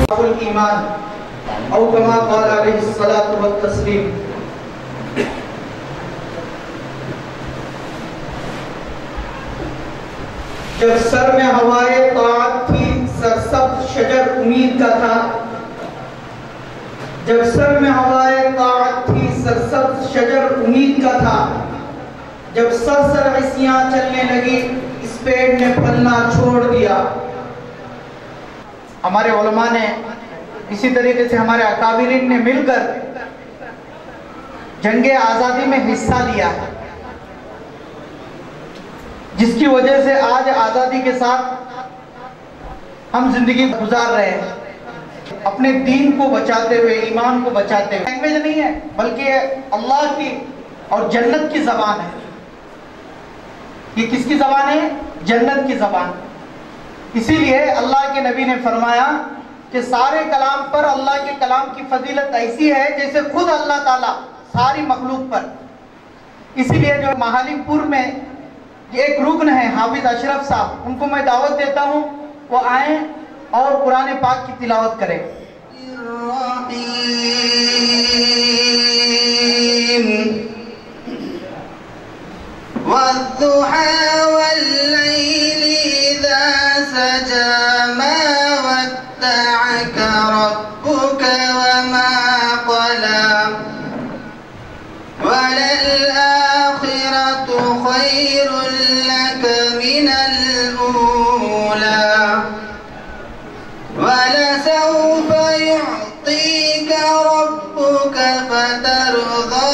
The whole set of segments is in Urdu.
الایمان او کما قال علیہ الصلاۃ والتسلیم۔ جب سر میں ہوائے طاعت تھی سرسبز شجر امید کا تھا، جب سر میں ہوائے طاعت تھی سرسبز شجر امید کا تھا، جب سرسر عصیاں چلنے لگی اس پیڑ نے پھلنا چھوڑ دیا۔ ہمارے علماء نے اسی طریقے سے ہمارے اکابرین نے مل کر جنگ آزادی میں حصہ لیا ہے، جس کی وجہ سے آج آزادی کے ساتھ ہم زندگی گزار رہے ہیں، اپنے دین کو بچاتے ہوئے، ایمان کو بچاتے ہوئے۔ لینگویج نہیں ہے بلکہ اللہ کی اور جنت کی زبان ہے۔ یہ کس کی زبان ہے؟ جنت کی زبان۔ اسی لیے اللہ کے نبی نے فرمایا کہ سارے کلام پر اللہ کے کلام کی فضیلت ایسی ہے جیسے خود اللہ تعالیٰ ساری مخلوق پر۔ اسی لیے جو مہالی پور میں ایک رکن ہے حافظ اشرف صاحب، ان کو میں دعوت دیتا ہوں وہ آئیں اور قرآن پاک کی تلاوت کریں۔ والضحى والليل إذا سجى ما ودعك ربك وما قلى وللآخرة خير لك من الأولى ولسوف يعطيك ربك فترضى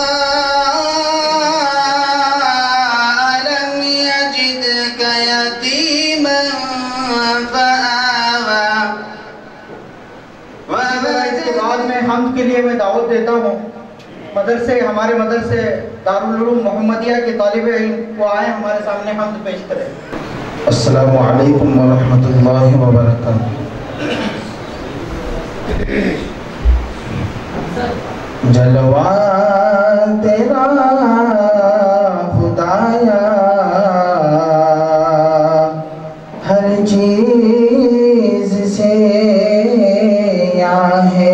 حمد کے لیے میں دعوت دیتا ہوں مدرسے، ہمارے مدرسے دارالعلوم محمدیہ کے طالب علم وہ آئیں ہمارے سامنے حمد پیش کریں۔ السلام علیکم ورحمۃ اللہ وبرکاتہ۔ جلوہ تیرا خدایا ہر چیز سے یا ہے،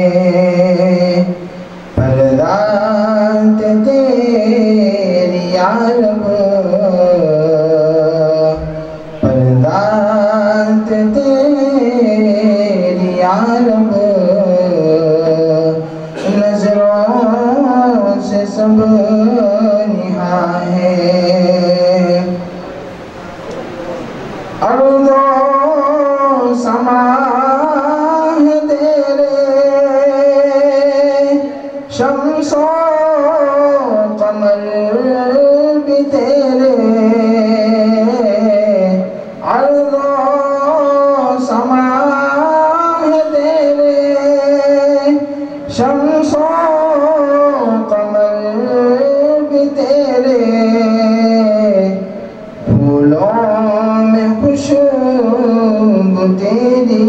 پردات تیری یا رب، پردات تیری یا رب، نظروں سے سب نہا ہے، ارض و سما ہے تیرے، شمس و قمر بھی تیرے، ارض و سما ہے تیرے، شمس و قمر بھی تیرے، پھولوں میں خوشبو تیری،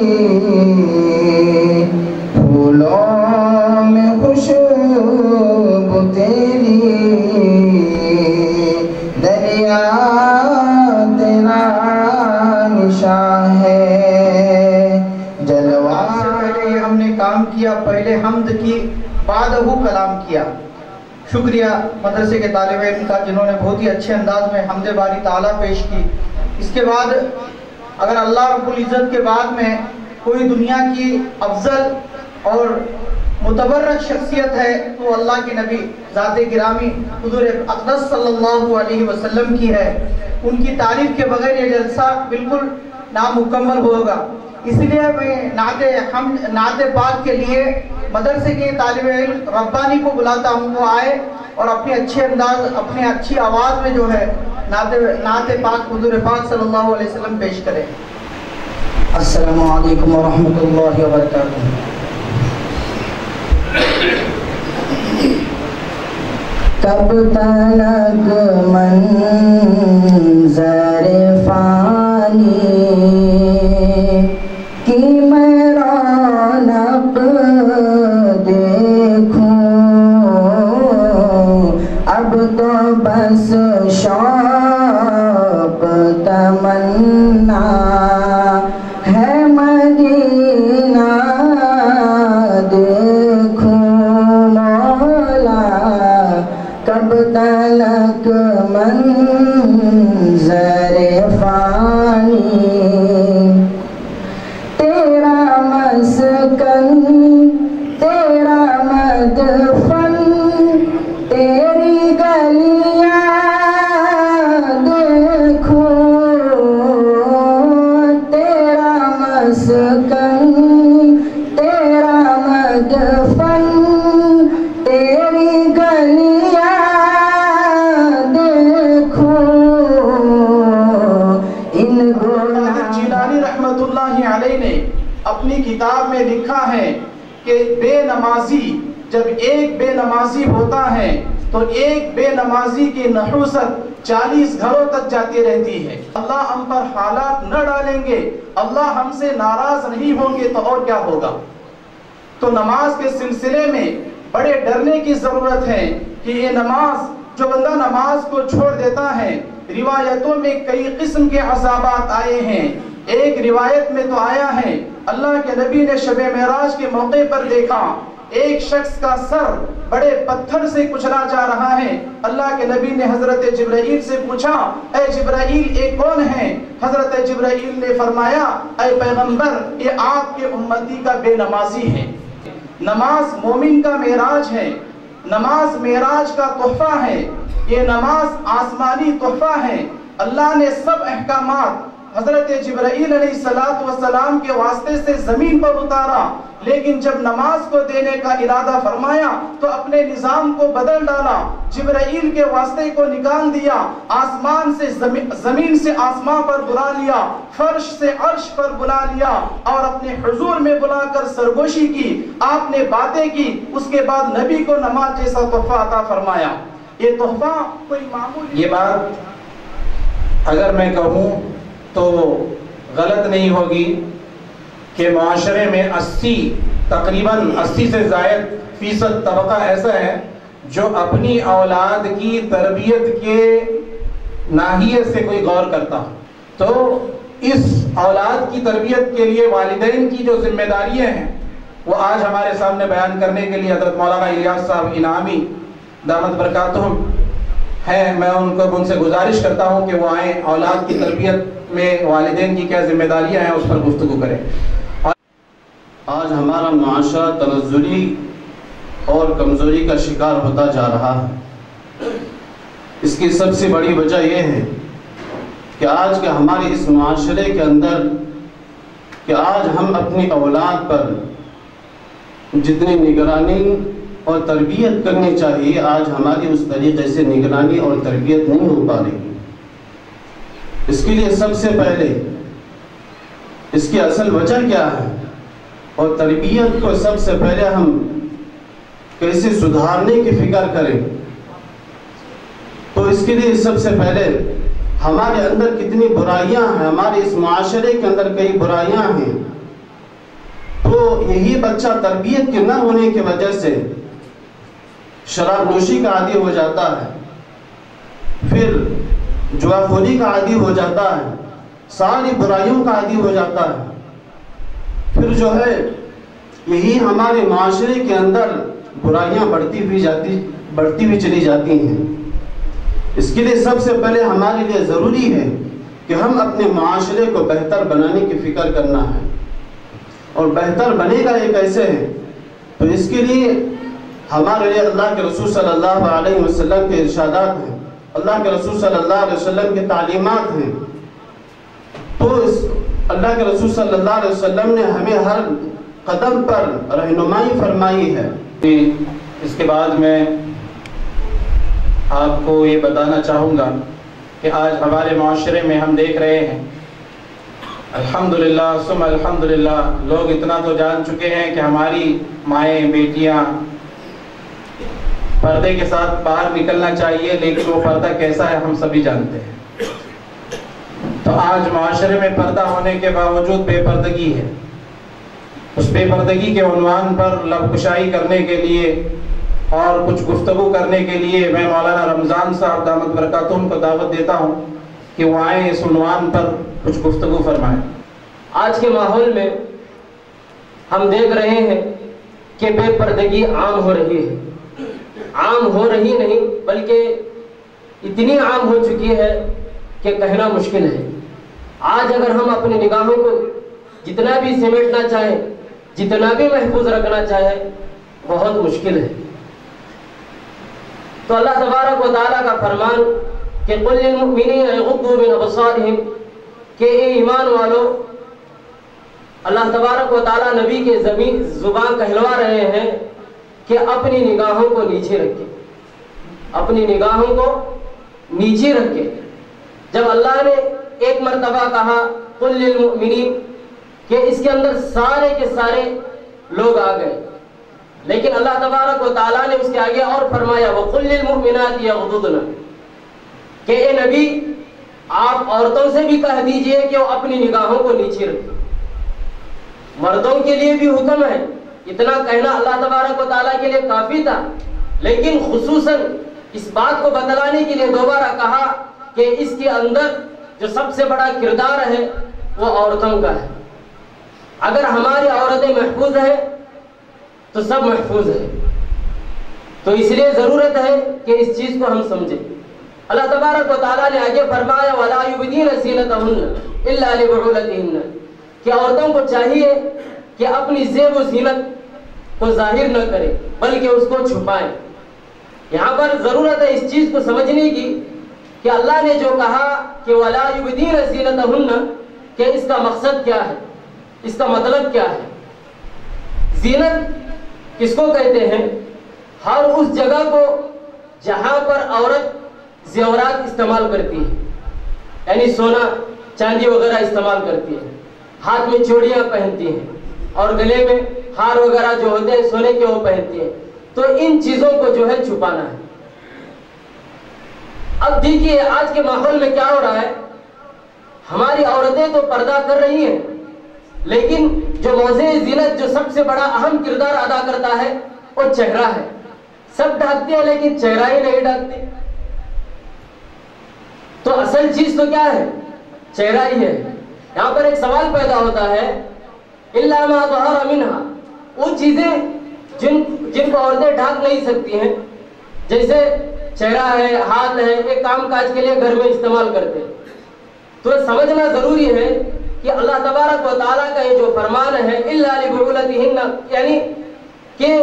پھولوں میں خوشبو تیری، دریا تیرا نشان ہے، جلوہ۔ سے پہلے ہم نے کام کیا، پہلے حمد کی بعد وہ کلام کیا۔ شکریہ مدرسے کے طالب علم کا جنہوں نے بہت ہی اچھے انداز میں حمد باری تعالیٰ پیش کی۔ اس کے بعد اگر اللہ رب العزت کے بعد میں کوئی دنیا کی افضل اور متبرک شخصیت ہے تو اللہ کے نبی ذات گرامی حضور اقدس صلی اللہ علیہ وسلم کی ہے۔ ان کی تعریف کے بغیر یہ جلسہ بالکل نامکمل ہوگا۔ اس لیے میں نعت پاک کے لیے مدرسے کے طالب علم ربانی کو بلاتا ہوں، وہ آئے اور اپنے اچھے انداز، اپنے اچھی آواز میں جو ہے نعت پاک حضور پاک صلی اللہ علیہ وسلم پیش کریں۔ السلام علیکم ورحمۃ اللہ وبرکاتہ۔ کب تلک منظر فانی کی میں رونق دیکھوں، اب تو بس شوق تمنا ہے مدینہ منظر فانی، تیرا مسکن تیرا مدفن، تیری گلیاں دیکھو، تیرا مسکن تیرا مدفن، تیری گلیاں دیکھو، ان قادر جیلانی رحمت اللہ علیہ نے اپنی کتاب میں لکھا ہے کہ بے نمازی جب ایک بے نمازی ہوتا ہے تو ایک بے نمازی کی نحوست 40 گھروں تک جاتی رہتی ہے۔ اللہ ہم پر حالات نہ ڈالیں گے، اللہ ہم سے ناراض نہیں ہوں گے تو اور کیا ہوگا؟ تو نماز کے سلسلے میں بڑے ڈرنے کی ضرورت ہے کہ یہ نماز جو بندہ نماز کو چھوڑ دیتا ہے، روایتوں میں کئی قسم کے عذابات آئے ہیں۔ ایک روایت میں تو آیا ہے اللہ کے نبی نے شب معراج کے موقع پر دیکھا ایک شخص کا سر بڑے پتھر سے کچلا جا رہا ہے۔ اللہ کے نبی نے حضرت جبرائیل سے پوچھا اے جبرائیل یہ کون ہے؟ حضرت جبرائیل نے فرمایا اے پیغمبر یہ آپ کے امتی کا بے نمازی ہے۔ نماز مومن کا معراج ہے، نماز معراج کا تحفہ ہے، یہ نماز آسمانی تحفہ ہے۔ اللہ نے سب احکامات حضرت جبرائیل علیہ السلام کے واسطے سے زمین پر اتارا، لیکن جب نماز کو دینے کا ارادہ فرمایا تو اپنے نظام کو بدل ڈالا، جبرائیل کے واسطے کو نکال دیا، آسمان سے زمین سے آسمان پر بلا لیا، فرش سے عرش پر بلا لیا اور اپنے حضور میں بلا کر سرگوشی کی، آپ نے باتیں کی، اس کے بعد نبی کو نماز جیسا تحفہ عطا فرمایا۔ یہ تحفہ کوئی معمولی یہ بات اگر میں کہوں تو غلط نہیں ہوگی کہ معاشرے میں تقریباً 80 سے زائد فیصد طبقہ ایسا ہے جو اپنی اولاد کی تربیت کے ناحیے سے کوئی غور کرتا ہو۔ تو اس اولاد کی تربیت کے لیے والدین کی جو ذمہ داریاں ہیں وہ آج ہمارے سامنے بیان کرنے کے لیے حضرت مولانا الیاس صاحب انعامی دامت برکاتہم ہیں۔ میں ان سے گزارش کرتا ہوں کہ وہ آئیں، اولاد کی تربیت میں والدین کی کیا ذمہ داریاں ہیں اس پر گفتگو کریں۔ آج ہمارا معاشرہ تنزلی اور کمزوری کا شکار ہوتا جا رہا ہے۔ اس کی سب سے بڑی وجہ یہ ہے کہ آج کے ہمارے اس معاشرے کے اندر کہ آج ہم اپنی اولاد پر جتنی نگرانی اور تربیت کرنی چاہیے آج ہماری اس طریقے سے نگرانی اور تربیت نہیں ہو پا رہی۔ اس کے لیے سب سے پہلے اس کی اصل وجہ کیا ہے اور تربیت کو سب سے پہلے ہم کیسے سدھارنے کی فکر کریں، تو اس کے لیے سب سے پہلے ہمارے اندر کتنی برائیاں ہیں، ہمارے اس معاشرے کے اندر کئی برائیاں ہیں، تو یہی بچہ تربیت کے نہ ہونے کی وجہ سے شراب نوشی کا عادی ہو جاتا ہے، پھر جواخوری کا عادی ہو جاتا ہے، ساری برائیوں کا عادی ہو جاتا ہے، پھر جو ہے یہی ہمارے معاشرے کے اندر برائیاں بڑھتی ہوئی چلی جاتی ہیں۔ اس کے لیے سب سے پہلے ہمارے لیے ضروری ہے کہ ہم اپنے معاشرے کو بہتر بنانے کی فکر کرنا ہے، اور بہتر بنے گا یہ کیسے ہے؟ تو اس کے لیے ہمارے لیے اللہ کے رسول صلی اللہ علیہ وسلم کے ارشادات ہیں، اللہ کے رسول صلی اللہ علیہ وسلم کے تعلیمات ہیں۔ تو اللہ کے رسول صلی اللہ علیہ وسلم نے ہمیں ہر قدم پر رہنمائی فرمائی ہے۔ اس کے بعد میں آپ کو یہ بتانا چاہوں گا کہ آج ہمارے معاشرے میں ہم دیکھ رہے ہیں الحمدللہ ثم الحمدللہ لوگ اتنا تو جان چکے ہیں کہ ہماری مائیں بیٹیاں پردے کے ساتھ باہر نکلنا چاہیے، لیکن وہ پردہ کیسا ہے ہم سبھی جانتے ہیں۔ تو آج معاشرے میں پردہ ہونے کے باوجود بے پردگی ہے۔ اس بے پردگی کے عنوان پر لب کشائی کرنے کے لیے اور کچھ گفتگو کرنے کے لیے میں مولانا رمضان صاحب دامت برکاتہم کو دعوت دیتا ہوں کہ وہ آئیں، اس عنوان پر کچھ گفتگو فرمائیں۔ آج کے ماحول میں ہم دیکھ رہے ہیں کہ بے پردگی عام ہو رہی ہے، عام ہو رہی نہیں بلکہ اتنی عام ہو چکی ہے کہ کہنا مشکل ہے۔ آج اگر ہم اپنی نگاہوں کو جتنا بھی سمیٹنا چاہیں، جتنا بھی محفوظ رکھنا چاہیں، بہت مشکل ہے۔ تو اللہ تبارک و تعالیٰ کا فرمان کہ قل للمؤمنین یغضوا من ابصارہم، کہ اے ایمان والو، اللہ تبارک و تعالیٰ نبی کے زبان کہلوا رہے ہیں کہ اپنی نگاہوں کو نیچے رکھیں، اپنی نگاہوں کو نیچے رکھیں۔ جب اللہ نے ایک مرتبہ کہا قل للمؤمنین، کہ اس کے اندر سارے کے سارے لوگ آ گئے، لیکن اللہ تبارک و تعالیٰ نے اس کے آگے اور فرمایا وَقُلْ لِلْمُؤْمِنَاتِ يَغْضُضْنَ، کہ اے نبی آپ عورتوں سے بھی کہہ دیجئے کہ وہ اپنی نگاہوں کو نیچے رکھیں۔ مردوں کے لیے بھی حکم ہے، اتنا کہنا اللہ تبارک و تعالیٰ کے لیے کافی تھا، لیکن خصوصاً اس بات کو بتلانے کے لیے دوبارہ کہا کہ اس کے اندر جو سب سے بڑا کردار ہے وہ عورتوں کا ہے۔ اگر ہماری عورتیں محفوظ ہیں تو سب محفوظ ہے۔ تو اس لیے ضرورت ہے کہ اس چیز کو ہم سمجھیں۔ اللہ تبارک و تعالیٰ نے آگے فرمایا وَلَا يُبْدِينَ زِينَتَهُنَّ إِلَّا لِبُعُولَتِهِنَّ، کہ عورتوں کو چاہیے کہ اپنی زیب و زینت کو ظاہر نہ کرے بلکہ اس کو چھپائیں۔ یہاں پر ضرورت ہے اس چیز کو سمجھنے کی کہ اللہ نے جو کہا کہ وَلَا يُبْدِينَ زِينَتَهُنَّ، کہ اس کا مقصد کیا ہے، اس کا مطلب کیا ہے۔ زینت کس کو کہتے ہیں؟ ہر اس جگہ کو جہاں پر عورت زیورات استعمال کرتی ہے، یعنی سونا چاندی وغیرہ استعمال کرتی ہے، ہاتھ میں چوڑیاں پہنتی ہیں اور گلے میں ہار وغیرہ جو ہوتے ہیں سونے کے وہ پہنتی ہیں، تو ان چیزوں کو جو ہے چھپانا ہے۔ اب دیکھیے آج کے ماحول میں کیا ہو رہا ہے، ہماری عورتیں تو پردہ کر رہی ہیں، لیکن جو موضوع زینت جو سب سے بڑا اہم کردار ادا کرتا ہے وہ چہرہ ہے۔ سب ڈھانکتے ہیں لیکن چہرہ ہی نہیں ڈھانکتے۔ تو اصل چیز تو کیا ہے؟ چہرہ ہی ہے۔ یہاں پر ایک سوال پیدا ہوتا ہے اِلَّا مَا ظَهَرَ مِنْهَا، وہ چیزیں جن کو عورتیں ڈھانک نہیں سکتی ہیں، جیسے چہرہ ہے، ہاتھ ہے، ایک کام کاج کے لیے گھر میں استعمال کرتے ہیں۔ تو سمجھنا ضروری ہے کہ اللہ تبارک و تعالیٰ کا یہ جو فرمان ہے اِلَّا لِبُعُولَتِهِنَّ، یعنی کہ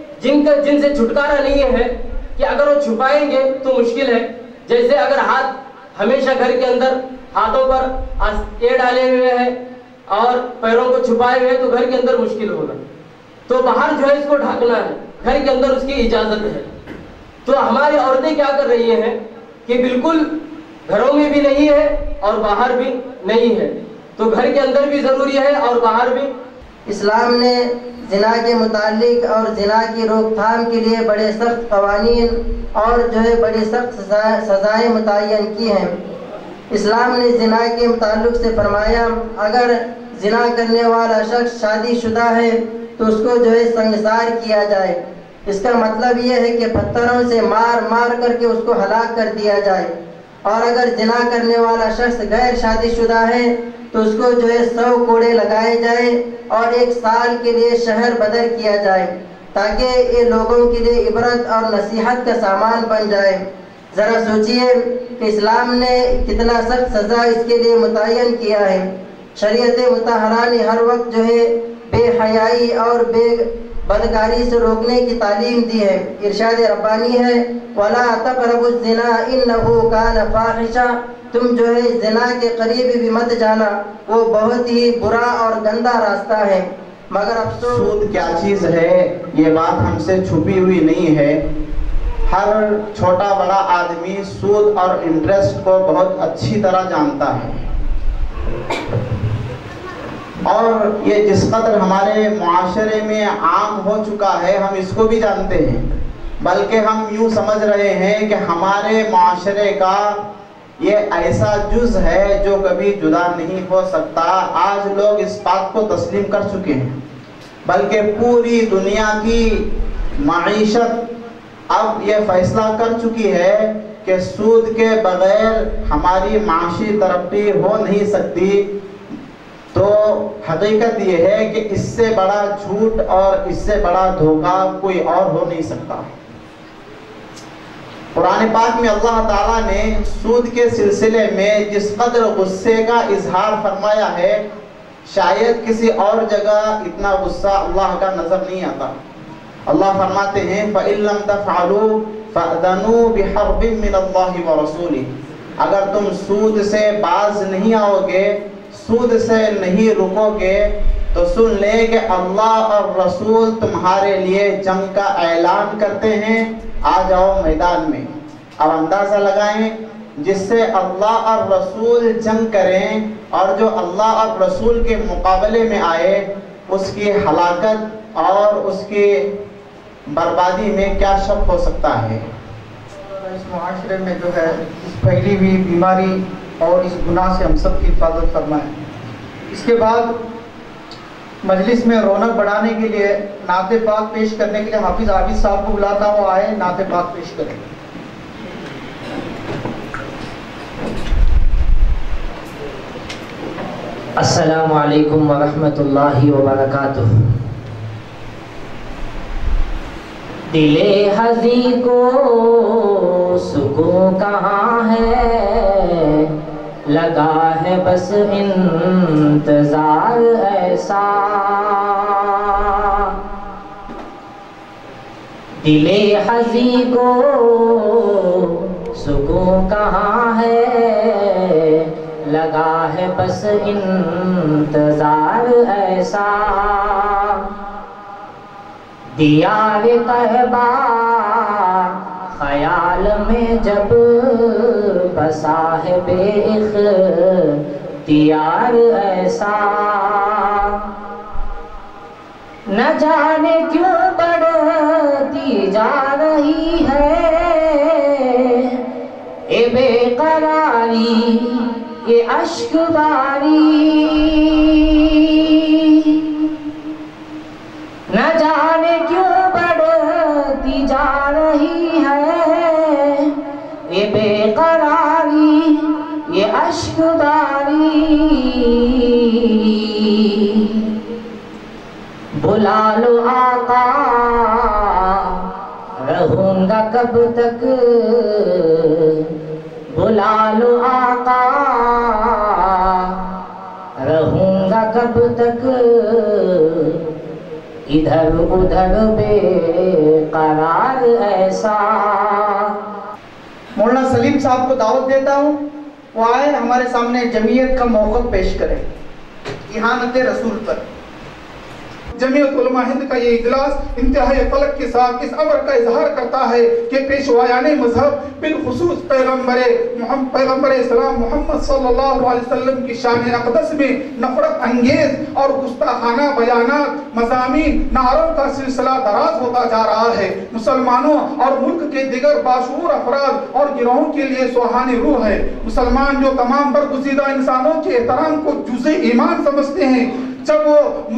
جن سے چھٹکارا نہیں ہے، کہ اگر وہ چھپائیں گے تو مشکل ہے۔ جیسے اگر ہاتھ ہمیشہ گھر کے اندر ہاتھوں پر یہ ڈالے ہوئے ہیں اور پیروں کو چھپائے ہوئے تو گھر کے اندر مشکل ہوگا، تو باہر جو ہے اس کو ڈھانکنا ہے، گھر کے اندر اس کی اجازت ہے۔ تو ہماری عورتیں کیا کر رہی ہیں کہ بالکل گھروں میں بھی نہیں ہے اور باہر بھی نہیں ہے، تو گھر کے اندر بھی ضروری ہے اور باہر بھی۔ اسلام نے زنا کے متعلق اور زنا کی روک تھام کے لیے بڑے سخت قوانین اور جو ہے بڑی سخت سزائیں متعین کی ہیں۔ اسلام نے زنا کے متعلق سے فرمایا اگر زنا کرنے والا شخص شادی شدہ ہے تو اس کو جو ہے سنگسار کیا جائے۔ اس کا مطلب یہ ہے کہ پتھروں سے مار مار کر کے اس کو ہلاک کر دیا جائے، اور اگر زنا کرنے والا شخص غیر شادی شدہ ہے تو اس کو جو ہے 100 کوڑے لگائے جائیں اور 1 سال کے لیے شہر بدر کیا جائے، تاکہ یہ لوگوں کے لیے عبرت اور نصیحت کا سامان بن جائے۔ ذرا سوچئے کہ اسلام نے کتنا سخت سزا اس کے لیے متعین کیا ہے۔ شریعت مطہرہ نے ہر وقت جو ہے بے حیائی اور بے بدکاری سے روکنے کی تعلیم دی ہے۔ ارشاد ربانی ہے وَلَا تَقْرَبُوا الزِّنَا إِنَّهُ كَانَ فَاحِشًا، تم جو ہے زنا کے قریب بھی مت جانا، وہ بہت ہی برا اور گندا راستہ ہے۔ مگر افسوس، سود کیا چیز ہے یہ بات ہم سے چھپی ہوئی نہیں ہے۔ ہر چھوٹا بڑا آدمی سود اور انٹرسٹ کو بہت اچھی طرح جانتا ہے، اور یہ جس قدر ہمارے معاشرے میں عام ہو چکا ہے ہم اس کو بھی جانتے ہیں، بلکہ ہم یوں سمجھ رہے ہیں کہ ہمارے معاشرے کا یہ ایسا جز ہے جو کبھی جدا نہیں ہو سکتا۔ آج لوگ اس بات کو تسلیم کر چکے ہیں، بلکہ پوری دنیا کی معیشت اب یہ فیصلہ کر چکی ہے کہ سود کے بغیر ہماری معاشی ترقی ہو نہیں سکتی۔ تو حقیقت یہ ہے کہ اس سے بڑا جھوٹ اور اس سے بڑا دھوکہ کوئی اور ہو نہیں سکتا۔ قرآن پاک میں اللہ تعالیٰ نے سود کے سلسلے میں جس قدر غصے کا اظہار فرمایا ہے شاید کسی اور جگہ اتنا غصہ اللہ کا نظر نہیں آتا. اللہ فرماتے ہیں فَإِن لَّمْ تَفْعَلُوا فَأْذَنُوا بِحَرْبٍ مِّنَ اللَّهِ وَرَسُولِهِ. اگر تم سود سے باز نہیں آؤ گے، سود سے نہیں رکو گے، تو سن لے کہ اللہ اور رسول تمہارے لیے جنگ کا اعلان کرتے ہیں، آ جاؤ میدان میں. اب اندازہ لگائیں جس سے اللہ اور رسول جنگ کریں اور جو اللہ اور رسول کے مقابلے میں آئے اس کی ہلاکت اور اس کی بربادی میں کیا شک ہو سکتا ہے. اس معاشرے میں جو ہے اس پھیلی ہوئی بیماری اور اس گناہ سے ہم سب کی حفاظت فرمائیں. اس کے بعد مجلس میں رونق بڑھانے کے لیے نعت پاک پیش کرنے کے لیے حافظ عابد صاحب کو بلاتا ہوں، آئے نعت پاک پیش کریں. السلام علیکم ورحمۃ اللہ وبرکاتہ. دل حزین کو سکون کہاں ہے، لگا ہے بس انتظار ایسا. دل حزین کو سکون کہاں ہے، لگا ہے بس انتظار ایسا. دیار طیبہ خیال میں جب بسا ہے بے اختیار ایسا. نہ جانے کیوں بڑھتی جا رہی ہے اے بے قراری یہ اشک باری. نہ جانے کیوں بڑھتی جا رہی ہے یہ بے قراری یہ اشک باری. بلا لو آقا رہوں گا کب تک، بلا لو آقا رہوں گا کب تک، ادھر ادھر بے قرار ایسا. مولانا سلیم صاحب کو دعوت دیتا ہوں، وہ آئے ہمارے سامنے جمعیت کا موقف پیش کریں اہانت رسول پر. جمعیت علماء ہند کا یہ اجلاس انتہائی فلک کے ساتھ اس امر کا اظہار کرتا ہے کہ پیشوایان مذہب بالخصوص پیغمبر اسلام محمد صلی اللہ علیہ وسلم کی شان اقدس میں نفرت انگیز اور گستاخانہ بیانات مضامین نعروں کا سلسلہ دراز ہوتا جا رہا ہے. مسلمانوں اور ملک کے دیگر باشعور افراد اور گروہوں کے لیے سوہانی روح ہے. مسلمان جو تمام برگزیدہ انسانوں کے احترام کو جزء ایمان سمجھتے ہیں، جب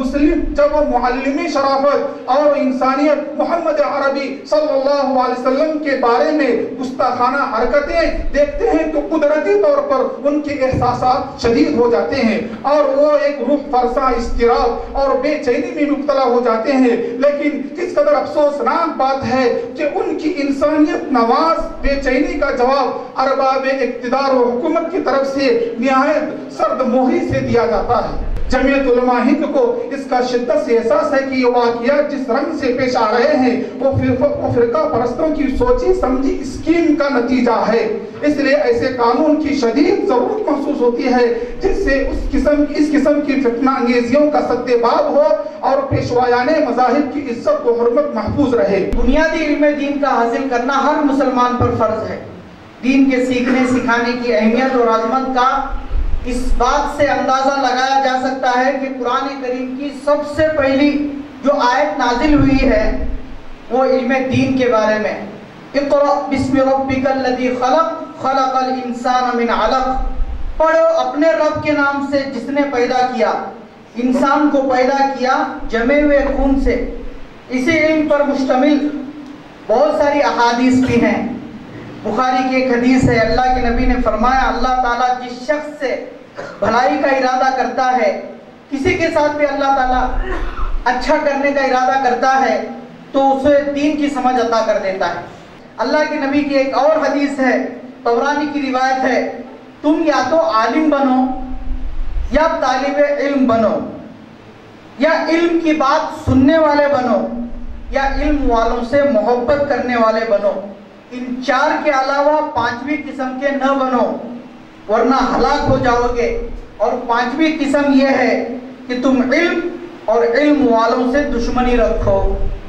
وہ معلمی شرافت اور انسانیت محمد عربی صلی اللہ علیہ وسلم کے بارے میں گستاخانہ حرکتیں دیکھتے ہیں تو قدرتی طور پر ان کے احساسات شدید ہو جاتے ہیں اور وہ ایک روح فرسا اضطراب اور بے چینی میں مبتلا ہو جاتے ہیں. لیکن کس قدر افسوسناک بات ہے کہ ان کی انسانیت نواز بے چینی کا جواب ارباب اقتدار و حکومت کی طرف سے نہایت سرد موہری سے دیا جاتا ہے. جمعیت علماء ہند کو اس کا شدت سے احساس ہے کہ یہ واقعات جس رنگ سے پیش آ رہے ہیں وہ فرقہ پرستوں کی سوچی سمجھی اسکیم کا نتیجہ ہے. اس لیے ایسے قانون کی شدید ضرورت محسوس ہوتی ہے جس سے اس قسم کی فتنہ انگیزیوں کا سدباب ہو اور پیشوایان مذاہب کی عزت و حرمت محفوظ رہے. بنیادی علم دین کا حاصل کرنا ہر مسلمان پر فرض ہے. دین کے سیکھنے سکھانے کی اہمیت اور عظمت کا اس بات سے اندازہ لگایا جا سکتا ہے کہ قرآن کریم کی سب سے پہلی جو آیت نازل ہوئی ہے وہ علم دین کے بارے میں. اقرأ بسم ربک الذی خلق خلق الانسان من علق. پڑھو اپنے رب کے نام سے جس نے پیدا کیا، انسان کو پیدا کیا جمے ہوئے خون سے. اسی علم پر مشتمل بہت ساری احادیث بھی ہیں. بخاری کی ایک حدیث ہے، اللہ کے نبی نے فرمایا اللہ تعالیٰ جس شخص سے بھلائی کا ارادہ کرتا ہے، کسی کے ساتھ بھی اللہ تعالیٰ اچھا کرنے کا ارادہ کرتا ہے تو اسے دین کی سمجھ عطا کر دیتا ہے. اللہ کے نبی کی ایک اور حدیث ہے، طبرانی کی روایت ہے، تم یا تو عالم بنو یا طالب علم بنو، یا علم کی بات سننے والے بنو، یا علم والوں سے محبت کرنے والے بنو، ان چار کے علاوہ پانچویں قسم کے نہ بنو ورنہ ہلاک ہو جاؤ گے۔ اور پانچویں قسم یہ ہے کہ تم علم اور علم والوں سے دشمنی رکھو۔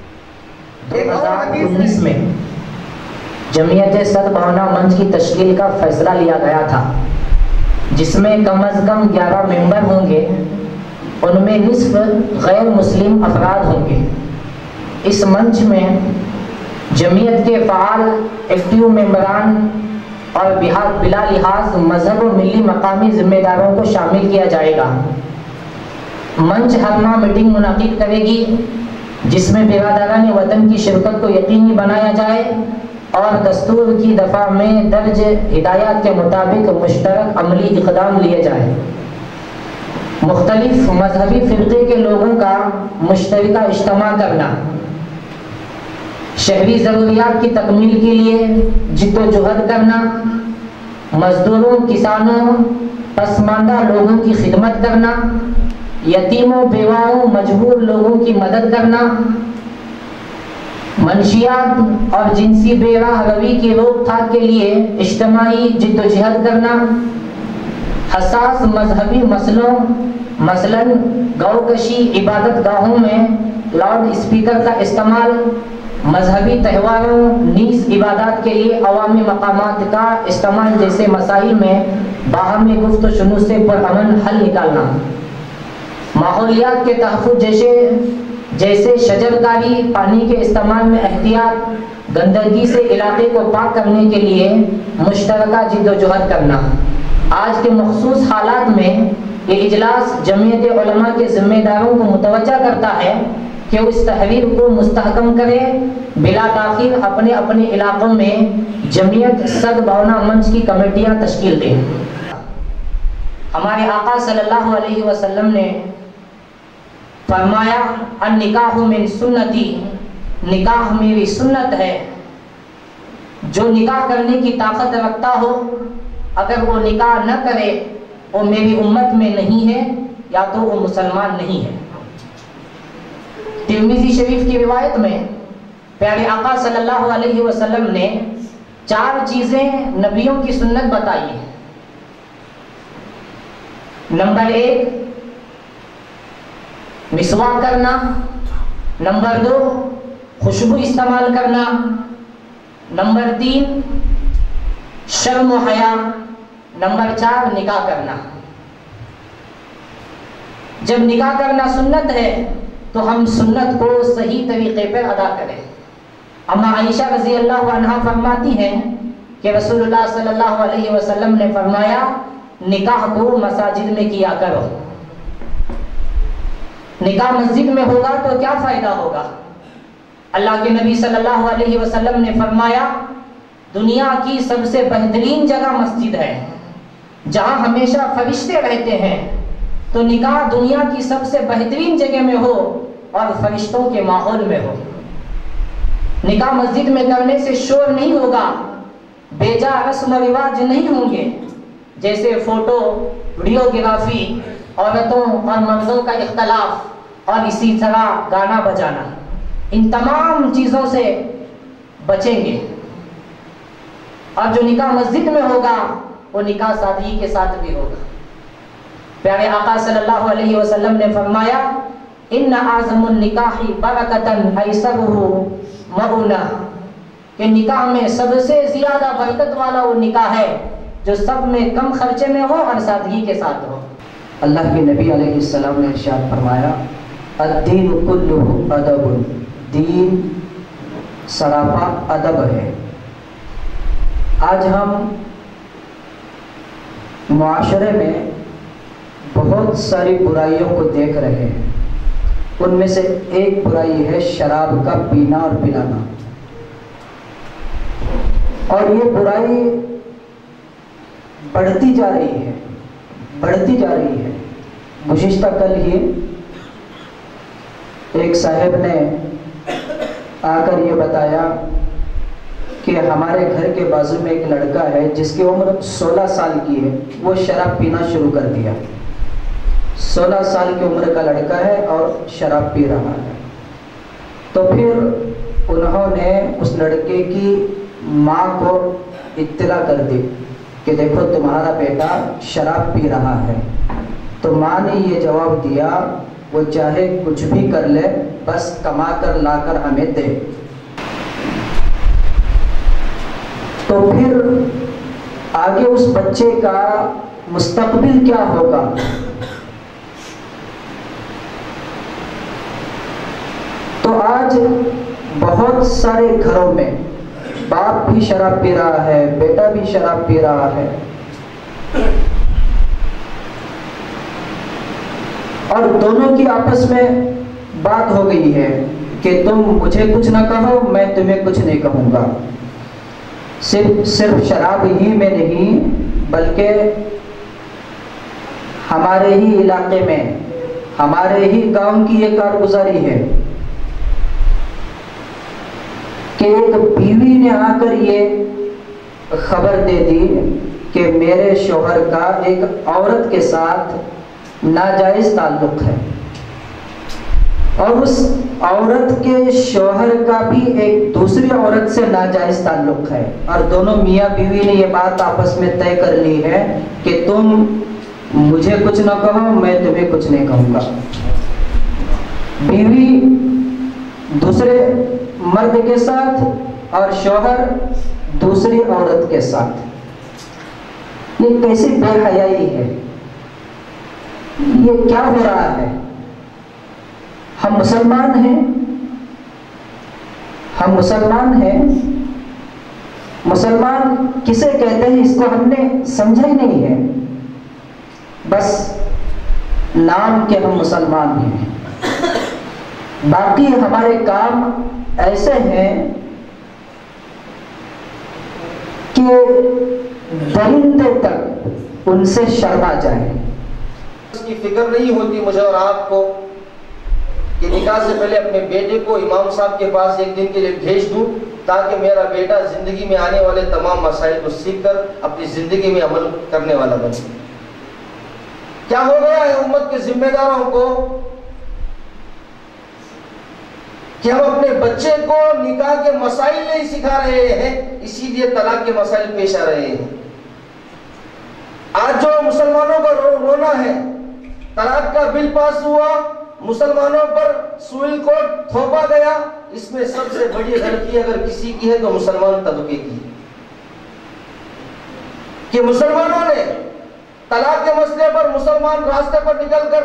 2019 میں جمعیت سدبھاونا منچ کی تشکیل کا فیصلہ لیا گیا تھا، جس میں کم از کم 11 ممبر ہوں گے، ان میں نصف غیر مسلم افراد ہوں گے۔ اس منچ میں جمعیت کے فعال ایکٹیو ممبران اور بلا لحاظ مذہب و ملی مقامی ذمہ داروں کو شامل کیا جائے گا۔ منچ ہر ماہ میٹنگ منعقد کرے گی، جس میں برادران وطن کی شرکت کو یقینی بنایا جائے اور دستور کی دفعہ میں درج ہدایات کے مطابق مشترک عملی اقدام لیے جائیں۔ مختلف مذہبی فرقے کے لوگوں کا مشترکہ اجتماع کرنا، شہری ضروریات کی تکمیل کے لیے جد و جہد کرنا، مزدوروں، کسانوں، پسماندہ لوگوں کی خدمت کرنا، یتیموں، بیواؤں، مجبور لوگوں کی مدد کرنا، منشیات اور جنسی بے راہ روی کی روک تھام کے لیے اجتماعی جد و جہد کرنا، حساس مذہبی مسئلوں مثلاً گو کشی، عبادت گاہوں میں لاؤڈ اسپیکر کا استعمال، مذہبی تہواروں نیز عبادات کے لیے عوامی مقامات کا استعمال جیسے مسائل میں باہمی گفت و شنود سے پرامن حل نکالنا، ماحولیات کے تحفظ جیسے شجرکاری، پانی کے استعمال میں احتیاط، گندگی سے علاقے کو پاک کرنے کے لیے مشترکہ جد و جہد کرنا۔ آج کے مخصوص حالات میں یہ اجلاس جمعیت علماء کے ذمہ داروں کو متوجہ کرتا ہے کہ وہ اس تحریر کو مستحکم کرے، بلا تاخیر اپنے اپنے علاقوں میں جمعیت سدبھاونا منچ کی کمیٹیاں تشکیل دیں۔ ہمارے آقا صلی اللہ علیہ وسلم نے فرمایا النکاح من سنتی، نکاح میری سنت ہے۔ جو نکاح کرنے کی طاقت رکھتا ہو، اگر وہ نکاح نہ کرے وہ میری امت میں نہیں ہے، یا تو وہ مسلمان نہیں ہے۔ ترمذی شریف کی روایت میں پیارے آقا صلی اللہ علیہ وسلم نے 4 چیزیں نبیوں کی سنت بتائی ہیں۔ نمبر 1 مسواک کرنا، نمبر 2 خوشبو استعمال کرنا، نمبر 3 شرم و حیا، نمبر 4 نکاح کرنا۔ جب نکاح کرنا سنت ہے تو ہم سنت کو صحیح طریقے پر ادا کریں۔ اما عائشہ رضی اللہ عنہا فرماتی ہیں کہ رسول اللہ صلی اللہ علیہ وسلم نے فرمایا نکاح کو مساجد میں کیا کرو۔ نکاح مسجد میں ہوگا تو کیا فائدہ ہوگا؟ اللہ کے نبی صلی اللہ علیہ وسلم نے فرمایا دنیا کی سب سے بہترین جگہ مسجد ہے، جہاں ہمیشہ فرشتے رہتے ہیں، تو نکاح دنیا کی سب سے بہترین جگہ میں ہو اور فرشتوں کے ماحول میں ہو۔ نکاح مسجد میں کرنے سے شور نہیں ہوگا، بیجا رسم و رواج نہیں ہوں گے، جیسے فوٹو، ویڈیوگرافی، عورتوں اور مردوں کا اختلاف اور اسی طرح گانا بجانا، ان تمام چیزوں سے بچیں گے۔ اور جو نکاح مسجد میں ہوگا وہ نکاح سادگی کے ساتھ بھی ہوگا۔ پیارے آقا صلی اللہ علیہ وسلم نے فرمایا ان اعظم النکاح برکتن ایسرہ مؤونہ، کہ نکاح میں سب سے زیادہ برکت والا وہ نکاح ہے جو سب میں کم خرچے میں ہو اور سادگی کے ساتھ ہو۔ اللہ کے نبی علیہ السلام نے ارشاد فرمایا الدین کلہ ادب، دین سراپا ادب ہے۔ آج ہم معاشرے میں بہت ساری برائیوں کو دیکھ رہے ہیں، ان میں سے ایک برائی ہے شراب کا پینا اور پلانا، اور یہ برائی بڑھتی جا رہی ہے، بڑھتی جا رہی ہے۔ گزشتہ کل ہی ایک صاحب نے آ کر یہ بتایا کہ ہمارے گھر کے بازو میں ایک لڑکا ہے جس کی عمر 16 سال کی ہے، وہ شراب پینا شروع کر دیا۔ 16 سال کی عمر کا لڑکا ہے اور شراب پی رہا ہے۔ تو پھر انہوں نے اس لڑکے کی ماں کو اطلاع کر دی کہ دیکھو تمہارا بیٹا شراب پی رہا ہے۔ تو ماں نے یہ جواب دیا وہ چاہے کچھ بھی کر لے بس کما کر لا کر ہمیں دے۔ تو پھر آگے اس بچے کا مستقبل کیا ہوگا؟ تو آج بہت سارے گھروں میں باپ بھی شراب پی رہا ہے، بیٹا بھی شراب پی رہا ہے، اور دونوں کی آپس میں بات ہو گئی ہے کہ تم مجھے کچھ نہ کہو، میں تمہیں کچھ نہیں کہوں گا۔ صرف شراب ہی میں نہیں بلکہ ہمارے ہی علاقے میں، ہمارے ہی گاؤں کی یہ کارگزاری ہے کہ ایک بیوی نے آ کر یہ خبر دے دی کہ میرے شوہر کا ایک عورت کے ساتھ ناجائز تعلق ہے، اور اس عورت کے شوہر کا بھی ایک دوسری عورت سے ناجائز تعلق ہے، اور دونوں میاں بیوی نے یہ بات آپس میں طے کر لی ہے کہ تم مجھے کچھ نہ کہو، میں تمہیں کچھ نہیں کہوں گا۔ بیوی دوسرے مرد کے ساتھ اور شوہر دوسری عورت کے ساتھ، یہ کیسی بے حیائی ہے، یہ کیا ہو رہا ہے؟ ہم مسلمان ہیں، ہم مسلمان ہیں، مسلمان کسے کہتے ہیں اس کو ہم نے سمجھا ہی نہیں ہے، بس نام کے ہم مسلمان ہیں، باقی ہمارے کام ایسے ہیں کہ درندے تک ان سے شرما جائے۔ اس کی فکر نہیں ہوتی مجھے اور آپ کو کہ نکاح سے پہلے اپنے بیٹے کو امام صاحب کے پاس ایک دن کے لیے بھیج دوں تاکہ میرا بیٹا زندگی میں آنے والے تمام مسائل کو سیکھ کر اپنی زندگی میں عمل کرنے والا بنے۔ کیا ہو گیا ہے امت کے ذمہ داروں کو کہ ہم اپنے بچے کو نکاح کے مسائل نہیں سکھا رہے ہیں، اسی لیے طلاق کے مسائل پیش آ رہے ہیں۔ آج جو مسلمانوں کا رونا ہے، طلاق کا بل پاس ہوا، مسلمانوں پر سوئل کوڈ تھوپا گیا، اس میں سب سے بڑی غلطی اگر کسی کی ہے تو مسلمان طبقے کی، کہ مسلمانوں نے طلاق کے مسئلے پر مسلمان راستے پر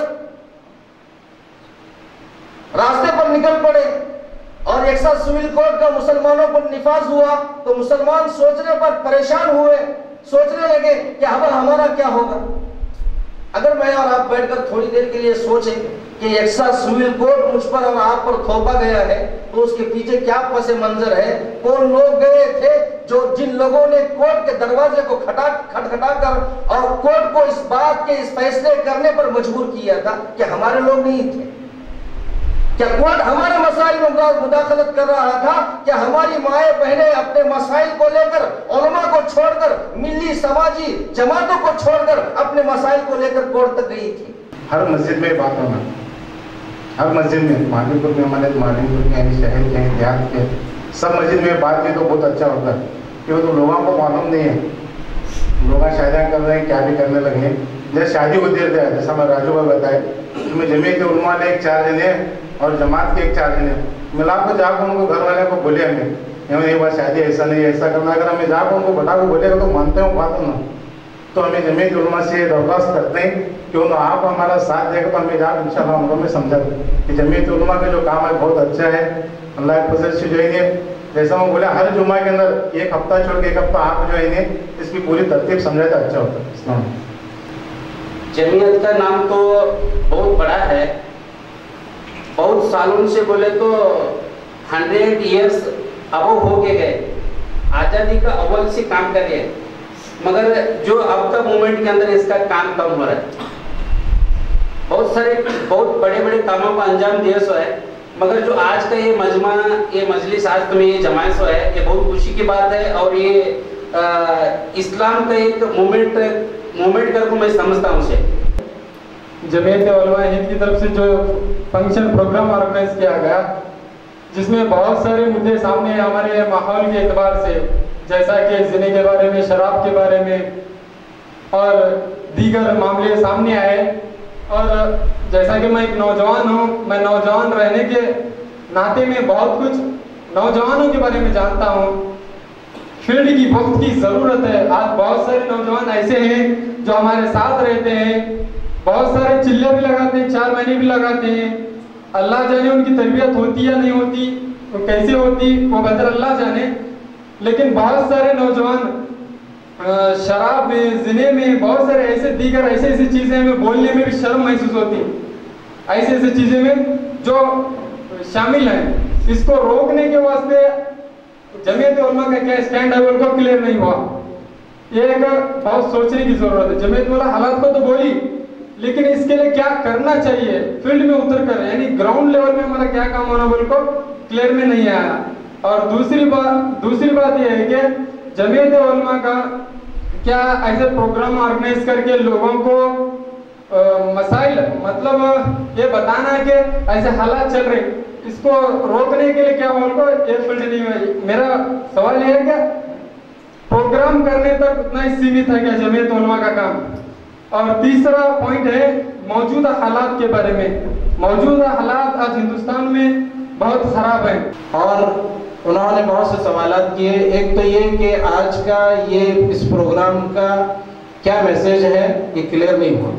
نکل پڑے اور ایک ساتھ سوئل کوڈ کا مسلمانوں پر نفاذ ہوا تو مسلمان سوچنے پر پریشان ہوئے، سوچنے لگے کہ اب ہمارا کیا ہوگا۔ اگر میں اور آپ بیٹھ کر تھوڑی دیر کے لیے سوچیں کہ ایک ساتھ سوئل کوڈ مجھ پر اور آپ پر تھوپا گیا ہے تو اس کے پیچھے کیا پس منظر ہے، کون لوگ گئے تھے جن لوگوں نے کورٹ کے دروازے کو کھٹکھٹا کر اور کورٹ کو اس بات کے اس فیصلے کرنے پر مجبور کیا تھا کہ ہمارے لوگ نہیں تھے؟ کیا کورٹ ہمارے مسائل میں مداخلت کر رہا تھا؟ کیا ہماری مائیں بہنیں اپنے مسائل کو لے کر علماء کو چھوڑ کر ملی سماجی جماعتوں کو چھوڑ کر اپنے مسائل کو لے کر کورٹ تک گئی تھی؟ ہر مسجد میں بات ہونا، ہر مسجد میں، مہادی پور میں ہمارے مہادی پور کے شہر کے دیہات کے سب مسجد میں بات کی تو بہت اچھا ہوتا ہے، کیونکہ تو لوگوں کو معلوم نہیں ہے، لوگ شادیاں کر رہے ہیں، کیا بھی کرنے لگے ہیں۔ جیسے شادی ہوتی ہے جیسا میں راجو بھائی بتائے، اس میں جمعیت علماء نے ایک 4 جنے اور جماعت کے ایک 4 جنے ملا کو جا کر ان کو گھر والے کو بولے ہمیں یہ بات شادی ایسا نہیں ایسا کرنا، اگر ہمیں جا کر ان کو بتا کو بولے گا تو مانتے ہوں بات نا، تو ہمیں جمعیت علماء سے درخواست کرتے ہیں کہ انہوں آپ ہمارا ساتھ دے گا تو ہمیں جا کر انشاءاللہ ان کو میں سمجھا کہ جمعیت علماء کا جو کام ہے بہت اچھا ہے، اللہ کے فضل سے جو ہے جیسا میں بولا ہر جمعہ کے اندر ایک ہفتہ چھوڑ کے ایک ہفتہ آپ جو ہے اس کی پوری ترتیب سمجھا تو اچھا ہوتا ہے۔ اسلام جمعیت کا نام تو بہت بڑا ہے، بہت سالوں سے بولے تو 100 ایئرس ابو ہو کے گئے، آزادی کا اول سے کام کر رہے ہیں، مگر جو اب کا مومنٹ کے اندر اس کا کام کم ہو رہا ہے، بہت بڑے بڑے کاموں کو انجام دیا سو ہے، मगर जो आज का ये मजमा, ये मजलिस आज तुम्हें ये जमायत है, ये बहुत खुशी की बात है और ये इस्लाम का एक मूवमेंट करके मैं समझता हूँ उसे। जमीयत उलमा हिंद की तरफ से जो फंक्शन प्रोग्राम ऑर्गेनाइज किया गया, जिसमें बहुत सारे मुद्दे सामने हमारे माहौल के एतबार से, जैसा कि ज़िने के बारे में, शराब के बारे में और दीगर मामले सामने आए। और जैसा कि मैं एक नौजवान हूँ, मैं नौजवान रहने के नाते में बहुत कुछ नौजवानों के बारे में जानता हूँ। फील्ड की वक्त की ज़रूरत है। आज बहुत सारे नौजवान ऐसे हैं जो हमारे साथ रहते हैं, बहुत सारे चिल्ले भी लगाते हैं, 4 महीने भी लगाते हैं। अल्लाह जाने उनकी तरबियत होती या नहीं होती, वो कैसे होती, वो बेहतर अल्लाह जाने। लेकिन बहुत सारे नौजवान शराब में, ज़िने में, बहुत सारे ऐसे दीगर ऐसी चीज़ें हमें बोलने में भी शर्म महसूस होती, ऐसी चीज़ें में जो शामिल हैं। इसको रोकने के वास्ते जमीयत उलमा का क्या स्टैंड है वो क्लियर नहीं हुआ। ये एक बहुत सोचने की ज़रूरत है। जमीयत उलमा हालात को तो बोली, लेकिन इसके लिए क्या करना चाहिए फील्ड में उतर कर, यानी ग्राउंड लेवल में हमारा क्या काम होना बोल को क्लियर में नहीं आया। और दूसरी बात यह है कि जमीयत उलमा का क्या ऐसे प्रोग्राम ऑर्गेनाइज करके लोगों को मसाइल, मतलब ये बताना है कि ऐसे हालात चल रहे, इसको रोकने के लिए क्या बोल ये फील्ड नहीं है। मेरा सवाल ये है कि प्रोग्राम करने तक उतना ही सीमित है क्या जमीयत उलमा का काम। और तीसरा पॉइंट है मौजूदा हालात के बारे में। मौजूदा हालात आज हिंदुस्तान में बहुत खराब है। और उन्होंने बहुत से सवालात किए। एक तो ये कि आज का ये इस प्रोग्राम का क्या मैसेज है ये क्लियर नहीं हुआ।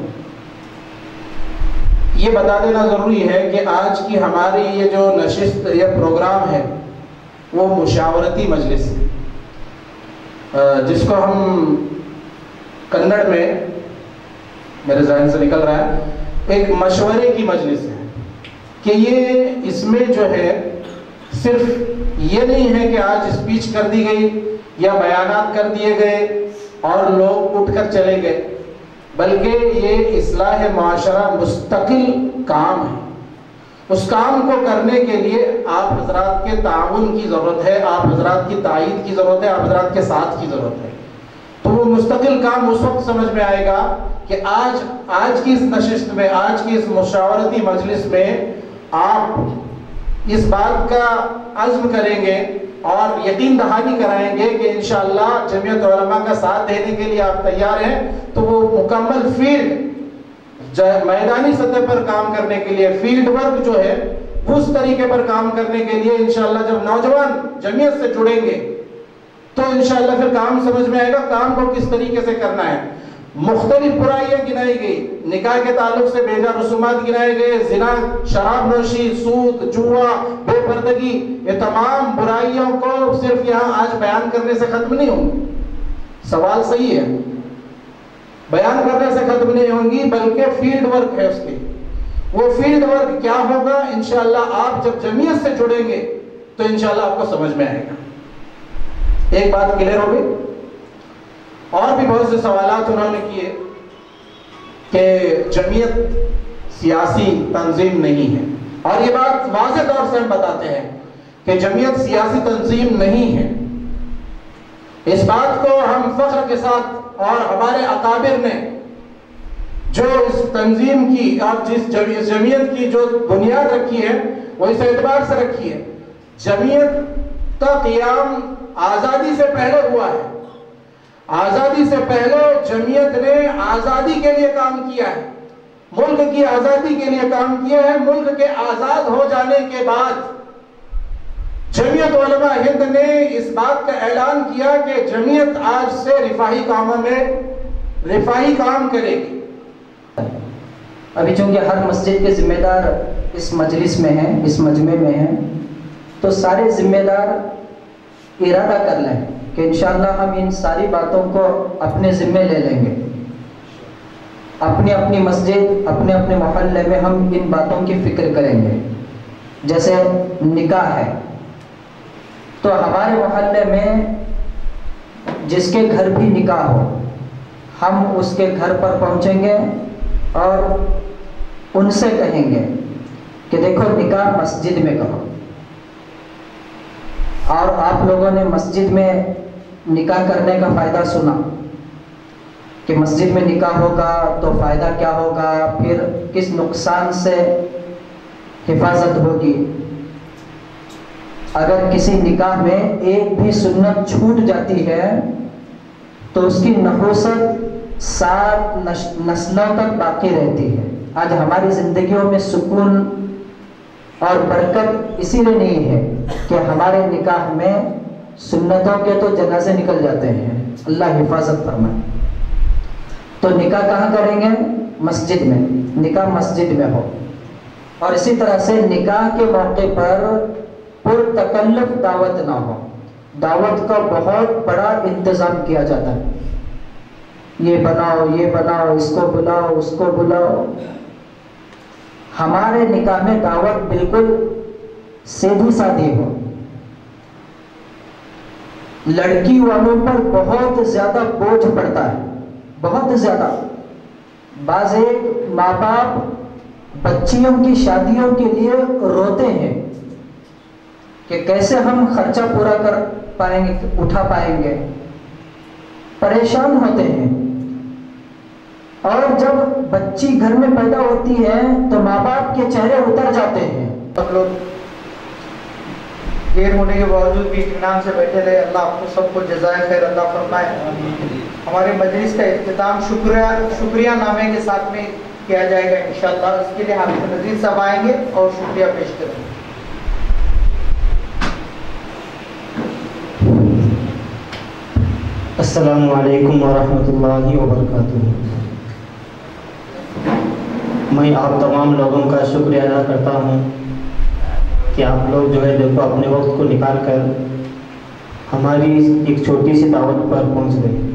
ये बता देना ज़रूरी है कि आज की हमारी ये जो नशिस्त या प्रोग्राम है वो मुशावरती मजलिस है, जिसको हम कन्नड़ में, मेरे ज़हन से निकल रहा है, एक मशवरे की मजलिस है। कि ये इसमें जो है सिर्फ ये नहीं है कि आज स्पीच कर दी गई या बयानात कर दिए गए और लोग उठकर चले गए, बल्कि ये इस्लाह माशरा मुस्तकिल काम है। उस काम को करने के लिए आप हजरात के ताउन की ज़रूरत है, आप हजरात की तायीद की ज़रूरत है, आप हजरात के साथ की ज़रूरत है। तो वो मुस्तकिल काम उस वक्त समझ में आएगा कि आज की इस नशिस्त में, आज की इस मुशावरती मजलिस में आप इस बात का अज़्म करेंगे और यकीन दहानी कराएंगे कि इंशाअल्लाह जमीयत उलमा का साथ देने के लिए आप तैयार हैं। तो वो मुकम्मल फील्ड मैदानी सतह पर काम करने के लिए, फील्ड वर्क जो है उस तरीके पर काम करने के लिए इंशाअल्लाह जब नौजवान जमीयत से जुड़ेंगे तो इंशाअल्लाह फिर काम समझ में आएगा, काम को किस तरीके से करना है। मुख्तलिफ बुराइयां गिनाई गई, निकाह के ताल्लुक से बेजा रसूमात गिनाए गए, जिना, शराब नोशी, सूद, जुआ, बेपर्दगी, ये तमाम बुराइयों को सिर्फ यहाँ आज बयान करने से खत्म नहीं होंगी। सवाल सही है, बयान करने से खत्म नहीं होंगी, बल्कि फील्ड वर्क है उसकी। वो फील्ड वर्क क्या होगा इंशाअल्लाह आप जब जमीयत से जुड़ेंगे तो इंशाअल्लाह आपको समझ में आएगा। एक बात क्लियर हो गई। और भी बहुत से सवालात उन्होंने किए कि जमीयत सियासी तंजीम नहीं है, और ये बात वाज़ेह तौर से हम बताते हैं कि जमीयत सियासी तंजीम नहीं है। इस बात को हम फख्र के साथ, और हमारे अकाबिर ने जो इस तंजीम की, आप जिस जमीयत की जो बुनियाद रखी है वो इस एतबार से रखी है, जमीयत का क़ियाम आज़ादी से पहले हुआ है। आज़ादी से पहले जमीयत ने आज़ादी के लिए काम किया है, मुल्क की आज़ादी के लिए काम किया है। मुल्क के आज़ाद हो जाने के बाद जमीयत उलमा हिंद ने इस बात का ऐलान किया कि जमीयत आज से रिफाही कामों में रिफाही काम करेगी। अभी चूंकि हर मस्जिद के जिम्मेदार इस मजलिस में हैं, इस मजमे में हैं, तो सारे जिम्मेदार इरादा कर लें कि इंशाअल्लाह हम इन सारी बातों को अपने ज़िम्मे ले लेंगे। अपनी अपनी मस्जिद, अपने अपने मोहल्ले में हम इन बातों की फ़िक्र करेंगे। जैसे निकाह है तो हमारे मोहल्ले में जिसके घर भी निकाह हो, हम उसके घर पर पहुंचेंगे और उनसे कहेंगे کہ دیکھو نکاح مسجد میں کرو، اور آپ لوگوں نے مسجد میں نکاح کرنے کا فائدہ سنا کہ مسجد میں نکاح ہوگا تو فائدہ کیا ہوگا، پھر کس نقصان سے حفاظت ہوگی۔ اگر کسی نکاح میں ایک بھی سنت چھوٹ جاتی ہے تو اس کی نحوست 7 نسلوں تک باقی رہتی ہے۔ آج ہماری زندگیوں میں سکون اور برکت اسی لیے نہیں ہے کہ ہمارے نکاح میں سنتوں کے تو جنازے نکل جاتے ہیں، اللہ حفاظت فرمائے۔ تو نکاح کہاں کریں گے؟ مسجد میں، نکاح مسجد میں ہو۔ اور اسی طرح سے نکاح کے موقع پر پرتکلف دعوت نہ ہو، دعوت کا بہت بڑا انتظام کیا جاتا ہے، یہ بناؤ یہ بناؤ، اس کو بلاؤ اس کو بلاؤ۔ ہمارے نکاح میں دعوت بالکل سیدھی سادھی ہو۔ لڑکی والوں پر بہت زیادہ بوجھ پڑتا ہے، بہت زیادہ۔ بعض ایک ماں باپ بچیوں کی شادیوں کے لیے روتے ہیں کہ کیسے ہم خرچہ پورا کر پائیں گے، اٹھا پائیں گے، پریشان ہوتے ہیں۔ اور جب بچی گھر میں پیدا ہوتی ہے تو ماں باپ کے چہرے اتر جاتے ہیں۔ سب لوگ دیر ہونے کے باوجود بھی اطمینان سے بیٹھے رہے، اللہ آپ کو سب کو جزائے خیر اللہ فرمائے۔ ہمارے مجلس کا اختتام شکریہ نامے کے ساتھ میں کیا جائے گا انشاءاللہ۔ اس کے لیے حافظ نذیر صاحب آئیں گے اور شکریہ پیش کریں گے۔ السلام علیکم ورحمۃ اللہ وبرکاتہ۔ میں آپ تمام لوگوں کا شکریہ ادا کرتا ہوں کہ آپ لوگ جو ہے دیکھو اپنے وقت کو نکال کر ہماری ایک چھوٹی سی دعوت پر پہنچ گئے۔